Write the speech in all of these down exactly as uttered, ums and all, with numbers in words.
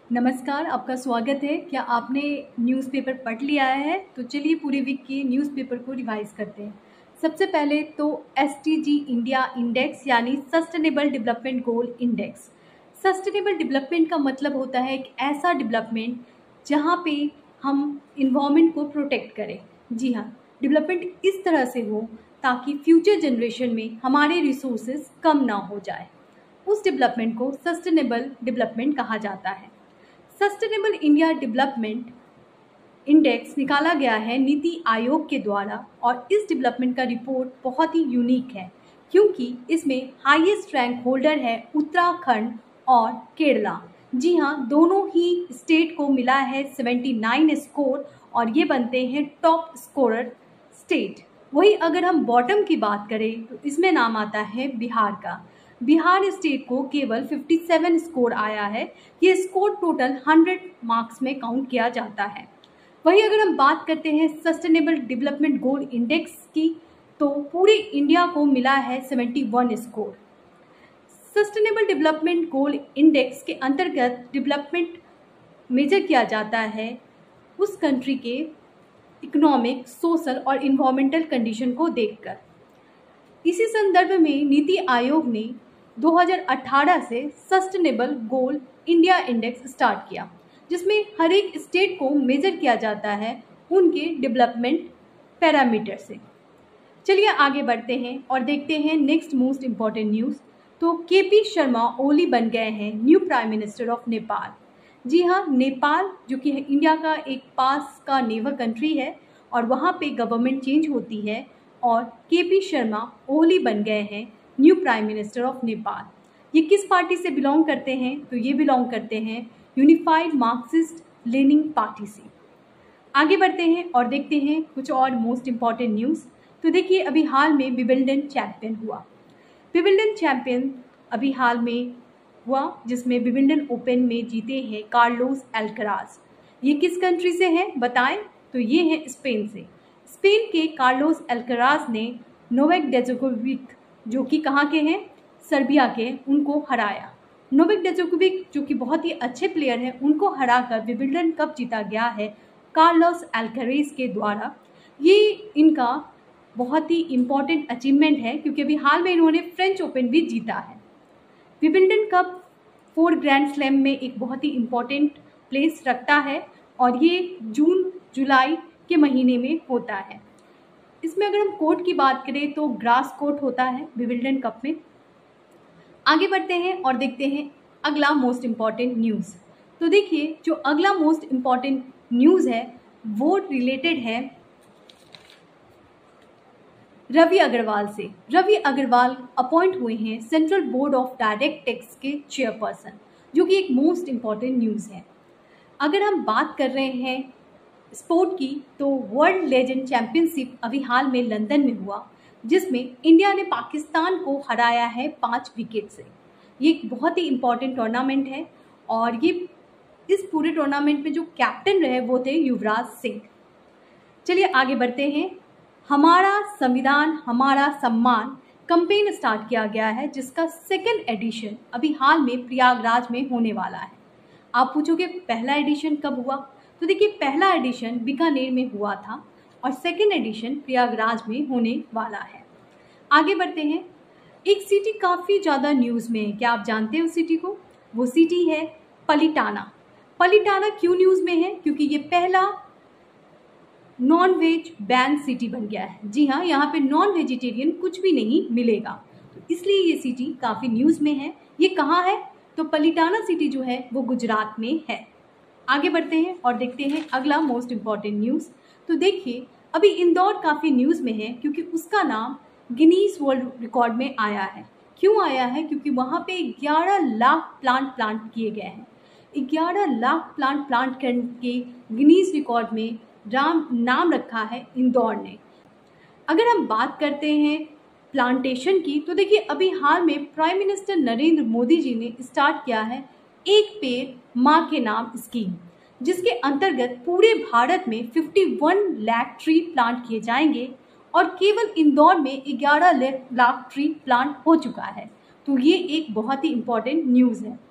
नमस्कार, आपका स्वागत है। क्या आपने न्यूज़पेपर पढ़ लिया है? तो चलिए पूरे वीक के न्यूज़पेपर को रिवाइज़ करते हैं। सबसे पहले तो S D G India index यानी sustainable development goal index. Sustainable development का मतलब होता है एक ऐसा डेवलपमेंट जहाँ पे हम इन्वायरमेंट को प्रोटेक्ट करें। जी हाँ, डेवलपमेंट इस तरह से हो ताकि फ्यूचर जनरेशन में हमारे रिसोर्सेज कम ना हो जाए। उस डेवलपमेंट को सस्टेनेबल डेवलपमेंट कहा जाता है। सस्टेनेबल इंडिया डेवलपमेंट इंडेक्स निकाला गया है नीति आयोग के द्वारा और इस डेवलपमेंट का रिपोर्ट बहुत ही यूनिक है क्योंकि इसमें हाईएस्ट रैंक होल्डर है उत्तराखंड और केरला। जी हाँ, दोनों ही स्टेट को मिला है उन्यासी स्कोर और ये बनते हैं टॉप स्कोरर स्टेट। वही अगर हम बॉटम की बात करें तो इसमें नाम आता है बिहार का। बिहार स्टेट को केवल सत्तावन स्कोर आया है। ये स्कोर टोटल सौ मार्क्स में काउंट किया जाता है। वही अगर हम बात करते हैं सस्टेनेबल डेवलपमेंट गोल इंडेक्स की तो पूरे इंडिया को मिला है इकहत्तर score. Sustainable development goal index के अंतर्गत डेवलपमेंट मेजर किया जाता है उस कंट्री के इकोनॉमिक, सोशल और इन्वायरमेंटल कंडीशन को देखकर। इसी संदर्भ में नीति आयोग ने दो हज़ार अठारह से sustainable goal India index start किया जिसमें हर एक स्टेट को मेजर किया जाता है उनके डेवलपमेंट पैरामीटर से। चलिए आगे बढ़ते हैं और देखते हैं नेक्स्ट मोस्ट इम्पॉर्टेंट न्यूज़। तो के पी शर्मा ओली बन गए हैं new prime minister of Nepal. जी हाँ, नेपाल जो कि इंडिया का एक पास का नेबर कंट्री है और वहाँ पे गवर्नमेंट चेंज होती है और के पी शर्मा ओली बन गए हैं new prime minister of Nepal. ये किस पार्टी से बिलोंग करते हैं? तो ये बिलोंग करते हैं यूनिफाइड मार्क्सिस्ट लेनिन पार्टी से। आगे बढ़ते हैं और देखते हैं कुछ और मोस्ट इम्पॉर्टेंट न्यूज़। तो देखिए, अभी हाल में विंबलडन चैंपियन हुआ। विंबलडन चैंपियन अभी हाल में हुआ जिसमें विंबलडन ओपन में जीते हैं कार्लोस अल्कराज। ये किस कंट्री से हैं बताएं? तो ये है स्पेन से। स्पेन के कार्लोस अल्कराज ने नोवाक जोकोविक जो कि कहाँ के हैं, सर्बिया के, उनको हराया। नोवाक जोकोविक जो कि बहुत ही अच्छे प्लेयर हैं उनको हराकर विंबलडन कप जीता गया है कार्लोस अल्कराज के द्वारा। ये इनका बहुत ही इम्पॉर्टेंट अचीवमेंट है क्योंकि अभी हाल में इन्होंने फ्रेंच ओपन भी जीता है। Wimbledon cup four grand slam में एक बहुत ही इम्पॉर्टेंट प्लेस रखता है और ये जून जुलाई के महीने में होता है। इसमें अगर हम कोर्ट की बात करें तो ग्रास कोर्ट होता है विंबलडन कप में। आगे बढ़ते हैं और देखते हैं अगला मोस्ट इम्पॉर्टेंट न्यूज़। तो देखिए, जो अगला मोस्ट इम्पॉर्टेंट न्यूज़ है वो रिलेटेड है रवि अग्रवाल से। रवि अग्रवाल अपॉइंट हुए हैं central board of direct tax के चेयरपर्सन, जो कि एक मोस्ट इम्पॉर्टेंट न्यूज़ है। अगर हम बात कर रहे हैं स्पोर्ट की तो वर्ल्ड लेजेंड चैंपियनशिप अभी हाल में लंदन में हुआ जिसमें इंडिया ने पाकिस्तान को हराया है पाँच विकेट से। ये एक बहुत ही इम्पॉर्टेंट टूर्नामेंट है और ये इस पूरे टूर्नामेंट में जो कैप्टन रहे वो थे युवराज सिंह। चलिए आगे बढ़ते हैं। हमारा संविधान हमारा सम्मान कैंपेन स्टार्ट किया गया है जिसका सेकेंड एडिशन अभी हाल में प्रयागराज में होने वाला है। आप पूछोगे पहला एडिशन कब हुआ? तो देखिए, पहला एडिशन बीकानेर में हुआ था और सेकेंड एडिशन प्रयागराज में होने वाला है। आगे बढ़ते हैं। एक सिटी काफ़ी ज़्यादा न्यूज़ में है, क्या आप जानते हैं उस सिटी को? वो सिटी है पलिटाना। पलिटाना क्यों न्यूज़ में है? क्योंकि ये पहला नॉन वेज बैन सिटी बन गया है। जी हाँ, यहाँ पे नॉन वेजिटेरियन कुछ भी नहीं मिलेगा, तो इसलिए ये सिटी काफ़ी न्यूज़ में है। ये कहाँ है? तो पलिटाना सिटी जो है वो गुजरात में है। आगे बढ़ते हैं और देखते हैं अगला मोस्ट इम्पॉर्टेंट न्यूज़। तो देखिए, अभी इंदौर काफ़ी न्यूज़ में है क्योंकि उसका नाम गिनीज वर्ल्ड रिकॉर्ड में आया है। क्यों आया है? क्योंकि वहाँ पे ग्यारह लाख प्लांट प्लांट किए गए हैं। ग्यारह लाख प्लांट प्लांट करके गिनीज रिकॉर्ड में राम नाम रखा है इंदौर ने। अगर हम बात करते हैं प्लांटेशन की तो देखिए, अभी हाल में प्राइम मिनिस्टर नरेंद्र मोदी जी ने स्टार्ट किया है एक पेड़ माँ के नाम स्कीम, जिसके अंतर्गत पूरे भारत में इक्यावन लाख ट्री प्लांट किए जाएंगे और केवल इंदौर में ग्यारह लाख ट्री प्लांट हो चुका है। तो ये एक बहुत ही इम्पॉर्टेंट न्यूज़ है।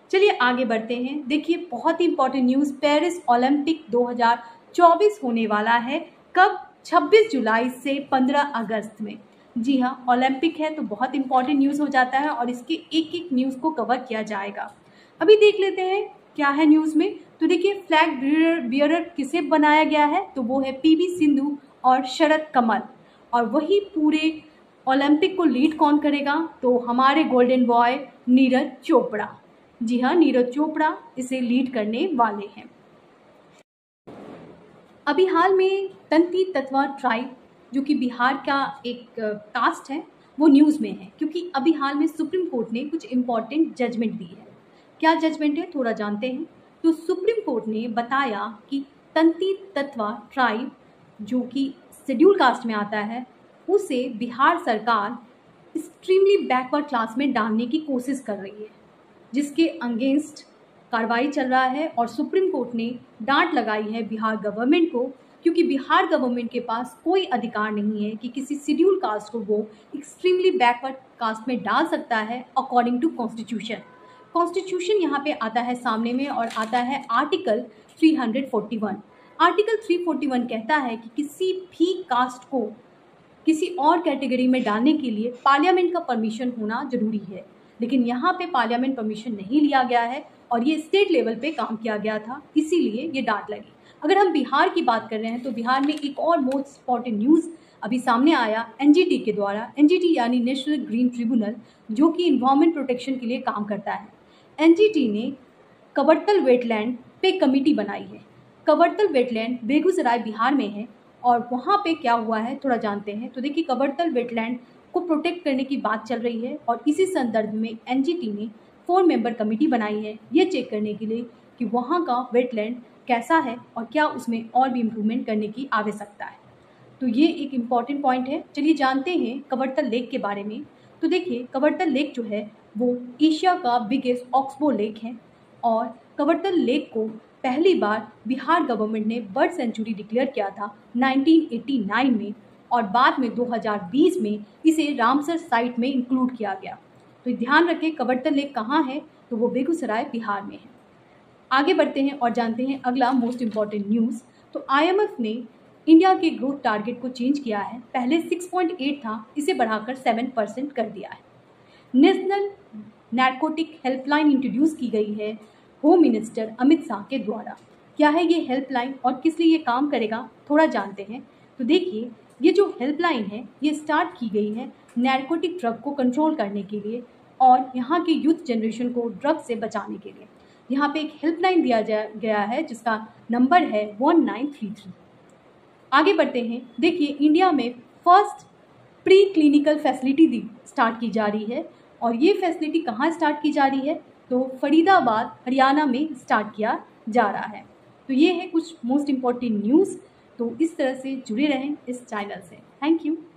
चलिए आगे बढ़ते हैं। देखिए बहुत ही इंपॉर्टेंट न्यूज़, पेरिस ओलंपिक दो हज़ार चौबीस होने वाला है। कब? छब्बीस जुलाई से पंद्रह अगस्त में। जी हाँ, ओलंपिक है तो बहुत इंपॉर्टेंट न्यूज़ हो जाता है और इसके एक एक न्यूज़ को कवर किया जाएगा। अभी देख लेते हैं क्या है न्यूज़ में। तो देखिए फ्लैग बियरर बियरर किसे बनाया गया है, तो वो है पीवी सिंधु और शरद कमल। और वही पूरे ओलंपिक को लीड कौन करेगा, तो हमारे गोल्डन बॉय नीरज चोपड़ा। जी हाँ, नीरज चोपड़ा इसे लीड करने वाले हैं। अभी हाल में तंती तत्वा ट्राइब जो कि बिहार का एक कास्ट है वो न्यूज़ में है, क्योंकि अभी हाल में सुप्रीम कोर्ट ने कुछ इम्पॉर्टेंट जजमेंट दी है। क्या जजमेंट है थोड़ा जानते हैं। तो सुप्रीम कोर्ट ने बताया कि तंती तत्वा ट्राइब जो कि शेड्यूल कास्ट में आता है उसे बिहार सरकार एक्सट्रीमली बैकवर्ड क्लास में डालने की कोशिश कर रही है, जिसके अगेंस्ट कार्रवाई चल रहा है। और सुप्रीम कोर्ट ने डांट लगाई है बिहार गवर्नमेंट को, क्योंकि बिहार गवर्नमेंट के पास कोई अधिकार नहीं है कि किसी शेड्यूल कास्ट को वो एक्सट्रीमली बैकवर्ड कास्ट में डाल सकता है अकॉर्डिंग टू कॉन्स्टिट्यूशन। कॉन्स्टिट्यूशन यहाँ पे आता है सामने में और आता है आर्टिकल तीन सौ इकतालीस। आर्टिकल तीन सौ इकतालीस कहता है कि किसी भी कास्ट को किसी और कैटेगरी में डालने के लिए पार्लियामेंट का परमिशन होना जरूरी है, लेकिन यहाँ पे पार्लियामेंट परमिशन नहीं लिया गया है और ये स्टेट लेवल पे काम किया गया था, इसीलिए ये डांट लगी। अगर हम बिहार की बात कर रहे हैं तो बिहार में एक और मोस्ट इम्पॉर्टेंट न्यूज़ अभी सामने आया एनजीटी के द्वारा। एनजीटी यानी नेशनल ग्रीन ट्रिब्यूनल, जो कि इन्वायरमेंट प्रोटेक्शन के लिए काम करता है। एनजीटी ने कवर्तल वेटलैंड पे कमेटी बनाई है। कवर्तल वेटलैंड बेगूसराय बिहार में है और वहाँ पे क्या हुआ है थोड़ा जानते हैं। तो देखिए कवर्तल वेटलैंड को प्रोटेक्ट करने की बात चल रही है और इसी संदर्भ में एनजीटी ने फोर मेंबर कमेटी बनाई है ये चेक करने के लिए कि वहाँ का वेटलैंड कैसा है और क्या उसमें और भी इम्प्रूवमेंट करने की आवश्यकता है। तो ये एक इम्पॉर्टेंट पॉइंट है। चलिए जानते हैं कवर्तल लेक के बारे में। तो देखिए कवर्तल लेक जो है वो एशिया का बिगेस्ट ऑक्सबो लेक है और कवर्तल लेक को पहली बार बिहार गवर्नमेंट ने बर्ड सेंचुरी डिक्लेयर किया था उन्नीस सौ नवासी में और बाद में दो हज़ार बीस में इसे रामसर साइट में इंक्लूड किया गया। तो ध्यान रखें कवर्तल लेक कहाँ है, तो वो बेगूसराय बिहार में है। आगे बढ़ते हैं और जानते हैं अगला मोस्ट इम्पॉर्टेंट न्यूज़। तो आईएमएफ ने इंडिया के ग्रोथ टारगेट को चेंज किया है। पहले छह पॉइंट आठ था, इसे बढ़ाकर सात परसेंट कर दिया है। नेशनल नारकोटिक हेल्पलाइन इंट्रोड्यूस की गई है होम मिनिस्टर अमित शाह के द्वारा। क्या है ये हेल्पलाइन और किस लिए ये काम करेगा, थोड़ा जानते हैं। तो देखिए ये जो हेल्पलाइन है ये स्टार्ट की गई है नारकोटिक ड्रग को कंट्रोल करने के लिए और यहाँ के यूथ जनरेशन को ड्रग से बचाने के लिए। यहाँ पे एक हेल्पलाइन दिया गया है जिसका नंबर है वन नाइन थ्री थ्री। आगे बढ़ते हैं। देखिए इंडिया में first pre clinical facility start की जा रही है और ये फैसिलिटी कहाँ स्टार्ट की जा रही है, तो फरीदाबाद हरियाणा में स्टार्ट किया जा रहा है। तो ये है कुछ मोस्ट इम्पॉर्टेंट न्यूज़। तो इस तरह से जुड़े रहें इस चैनल से। Thank you.